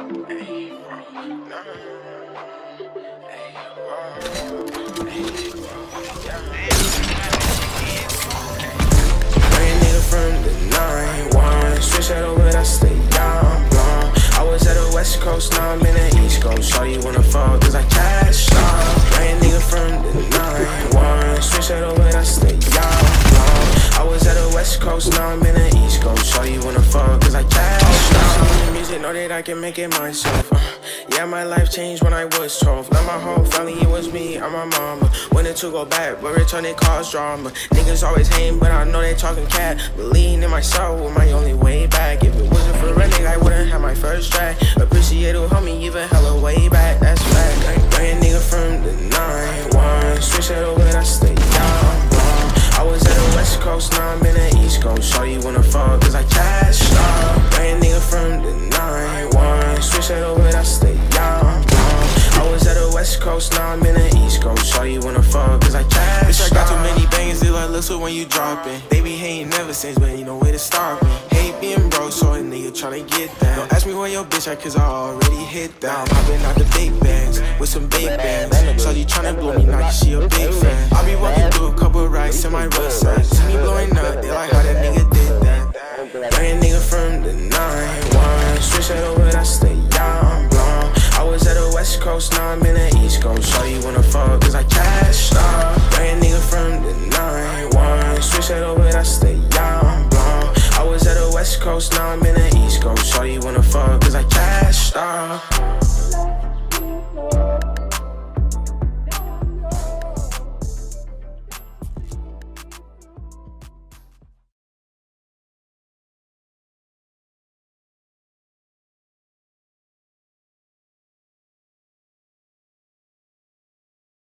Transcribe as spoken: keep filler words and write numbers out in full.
From the nine one, switch that over, I stay young, blonde. I was at the west coast, now I'm in the east coast. Shawty wanna fall, cause I cashed out. Rain nigga from the nine one, switch that over, I stay young, blonde. I was at the west coast, now I'm in the east coast. Shawty wanna fall, cause I cashed out. Music, know that I can make it myself. uh, Yeah, my life changed when I was twelve. Now my whole family, it was me and my mama. Wanted to go back, but returning caused drama. Niggas always hating, but I know they talking cat. Believing in myself was my only way back. If it wasn't for running, I wouldn't have my first track. Appreciate it, homie, even hella way back. That's fact. Like brand nigga from the nine one, switch that over, I stay down, blonde. I was at the west coast, now I'm in the east coast. Shawty wanna fall, cause I cashed out. Brand nigga from the nine one, switch that over, I stay down, blonde. I was at the west coast, now I'm in the east coast. Shawty wanna fall, cause I cashed out. Bitch, I got too many bangers, they like listen when you dropping. They be hating ever since, but ain't no way to stop me. Hate being broke, so a nigga tryna get that. Don't ask me where your bitch at, cause I already hit that. I'm hopping out the big bands, with some big bands. Shawty tryna blow me, now she a big fan. I be walking through a couple racks in my rucksack. See me blowing up, they like how that nigga did that. Brand nigga from the nine one, switch that over, I stay young, blonde. I was at the west coast, now I'm in the east coast. Shawty wanna fall, cause I cashed out. Brand nigga from the nine one, switch that over, I stay young, blonde. I was at the west coast, now I'm in the east coast. Shawty wanna fall, cause I cashed out.